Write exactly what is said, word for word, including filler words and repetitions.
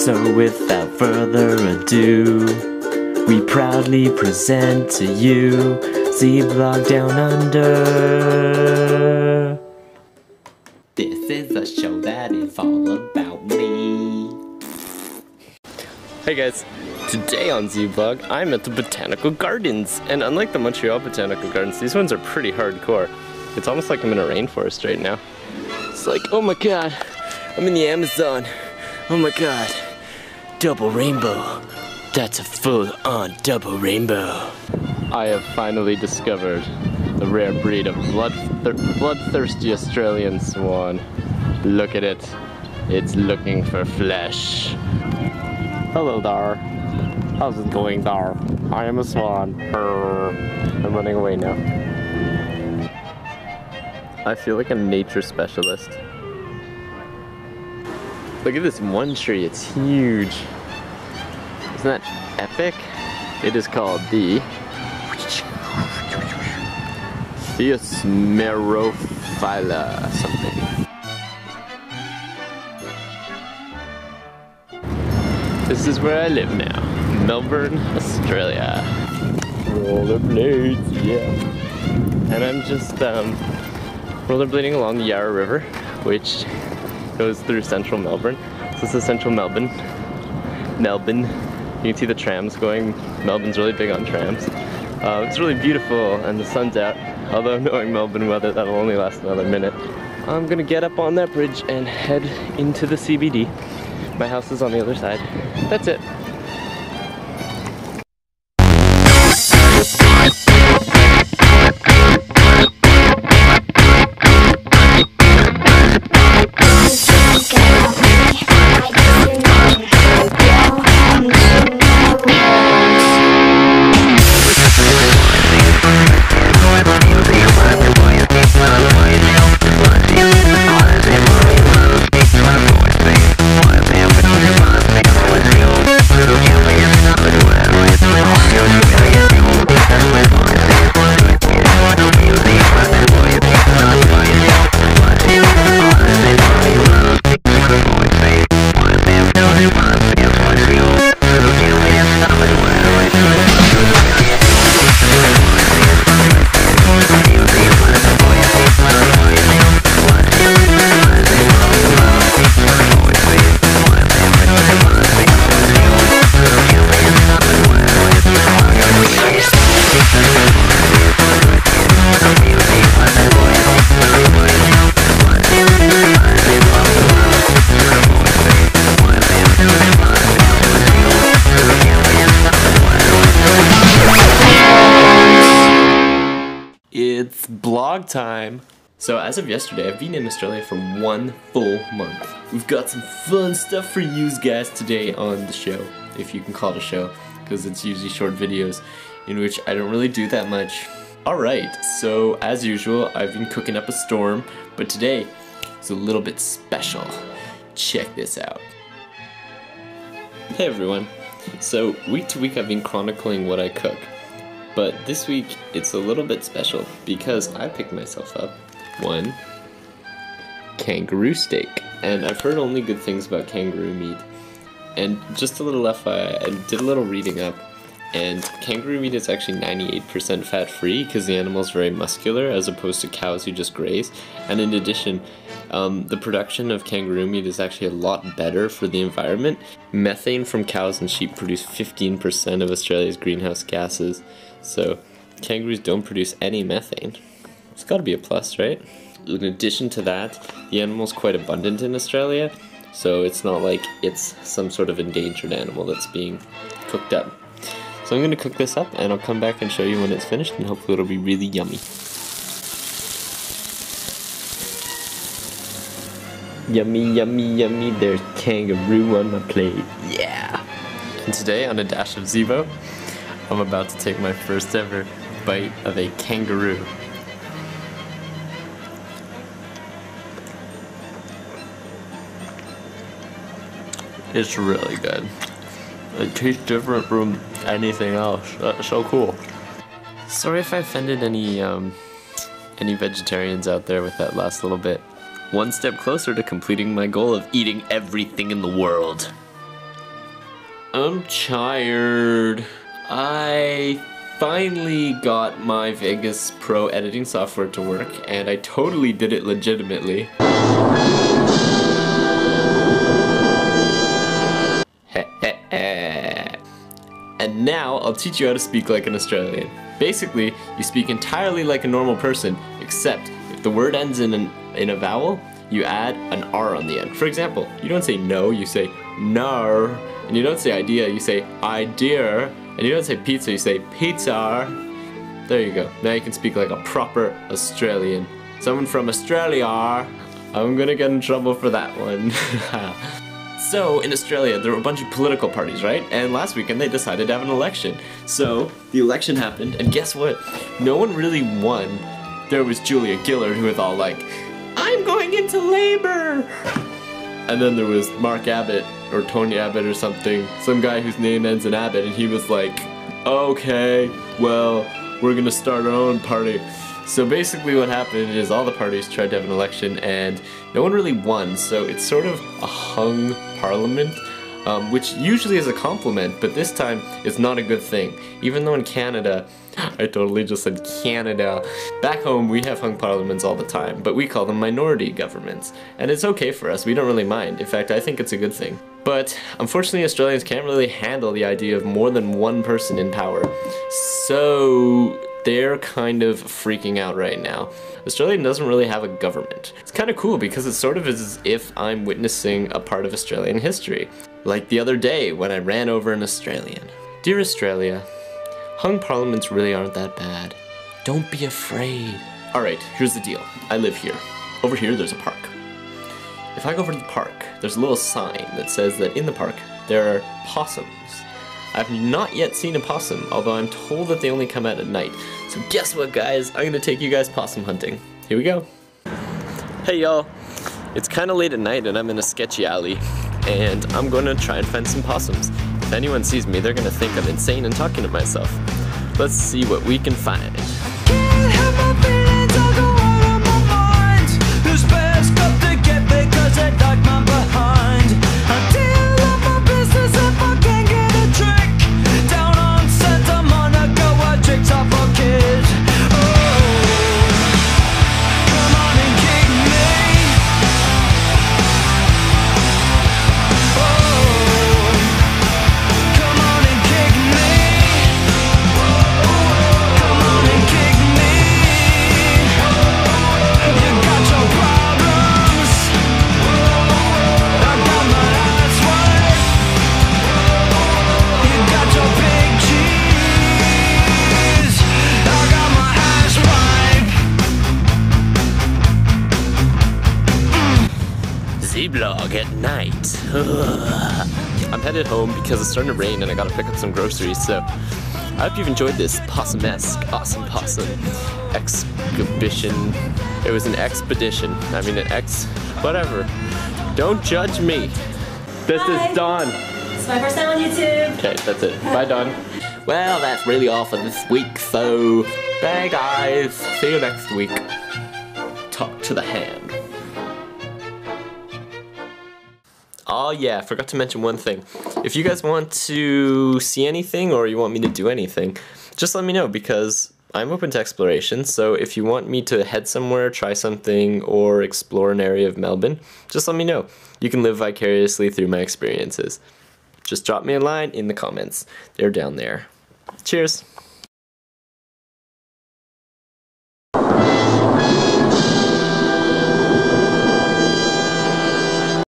So without further ado, we proudly present to you Zeeblog Down Under. This is a show that is all about me. Hey guys, today on Zeeblog, I'm at the Botanical Gardens, and unlike the Montreal Botanical Gardens, these ones are pretty hardcore. It's almost like I'm in a rainforest right now. It's like, oh my god, I'm in the Amazon. Oh my god, double rainbow. That's a full-on double rainbow. I have finally discovered the rare breed of blood thir bloodthirsty Australian swan. Look at it. It's looking for flesh. Hello there. How's it going there? I am a swan. Brr. I'm running away now. I feel like a nature specialist. Look at this one tree, it's huge. Isn't that epic? It is called the Theosmerophylla something. This is where I live now, Melbourne, Australia. Rollerblades, yeah. And I'm just um, rollerblading along the Yarra River, which goes through central Melbourne. So this is central Melbourne. Melbourne. You can see the trams going. Melbourne's really big on trams. Uh, it's really beautiful and the sun's out. Although knowing Melbourne weather, that'll only last another minute. I'm gonna get up on that bridge and head into the C B D. My house is on the other side. That's it. It's blog time. So as of yesterday, I've been in Australia for one full month. We've got some fun stuff for you guys today on the show, if you can call it a show, because it's usually short videos in which I don't really do that much. Alright, so as usual, I've been cooking up a storm, but today is a little bit special. Check this out. Hey everyone. So week to week I've been chronicling what I cook. But this week, it's a little bit special because I picked myself up one kangaroo steak. And I've heard only good things about kangaroo meat. And just a little F Y I, I did a little reading up, and kangaroo meat is actually ninety-eight percent fat-free because the animal's very muscular as opposed to cows who just graze. And in addition, um, the production of kangaroo meat is actually a lot better for the environment. Methane from cows and sheep produce fifteen percent of Australia's greenhouse gases. So, kangaroos don't produce any methane. It's gotta be a plus, right? In addition to that, the animal's quite abundant in Australia, so it's not like it's some sort of endangered animal that's being cooked up. So I'm gonna cook this up, and I'll come back and show you when it's finished, and hopefully it'll be really yummy. Yummy, yummy, yummy, there's kangaroo on my plate, yeah! And today, on a dash of Zevo, I'm about to take my first ever bite of a kangaroo. It's really good. It tastes different from anything else. That's so cool. Sorry if I offended any um, any vegetarians out there with that last little bit. One step closer to completing my goal of eating everything in the world. I'm tired. I finally got my Vegas Pro editing software to work, and I totally did it legitimately. And now I'll teach you how to speak like an Australian. Basically, you speak entirely like a normal person, except if the word ends in, an, in a vowel, you add an R on the end. For example, you don't say no, you say nar, and you don't say idea, you say idea, and you don't say pizza, you say pizza. There you go. Now you can speak like a proper Australian. Someone from Australia. I'm gonna get in trouble for that one. So, in Australia, there were a bunch of political parties, right? And last weekend they decided to have an election. So, the election happened, and guess what? No one really won. There was Julia Gillard, who was all like, I'm going into labor! And then there was Mark Abbott, or Tony Abbott or something, some guy whose name ends in Abbott, and he was like, okay, well, we're gonna start our own party. So basically what happened is all the parties tried to have an election and no one really won, so it's sort of a hung parliament, um, which usually is a compliment, but this time it's not a good thing. Even though in Canada, I totally just said Canada, back home we have hung parliaments all the time, but we call them minority governments. And it's okay for us, we don't really mind. In fact, I think it's a good thing. But unfortunately Australians can't really handle the idea of more than one person in power. So they're kind of freaking out right now. Australia doesn't really have a government. It's kind of cool because it sort of is as if I'm witnessing a part of Australian history. Like the other day when I ran over an Australian. Dear Australia, hung parliaments really aren't that bad. Don't be afraid. Alright, here's the deal. I live here. Over here there's a park. If I go over to the park, there's a little sign that says that in the park there are possums. I've not yet seen a possum, although I'm told that they only come out at night. So guess what, guys? I'm gonna take you guys possum hunting. Here we go. Hey y'all, it's kinda late at night and I'm in a sketchy alley, and I'm gonna try and find some possums. If anyone sees me, they're gonna think I'm insane and talking to myself. Let's see what we can find. Zeeblog at night. I'm headed home because it's starting to rain and I gotta pick up some groceries, so I hope you've enjoyed this possum-esque awesome possum exhibition. It was an expedition. I mean an ex... whatever. Don't judge me. This Hi. is Dawn. It's my first time on YouTube. Okay, that's it. Bye, Dawn. Well, that's really all for this week, so bye guys. See you next week. Talk to the hand. Oh yeah, I forgot to mention one thing. If you guys want to see anything or you want me to do anything, just let me know because I'm open to exploration. So if you want me to head somewhere, try something, or explore an area of Melbourne, just let me know. You can live vicariously through my experiences. Just drop me a line in the comments. They're down there. Cheers.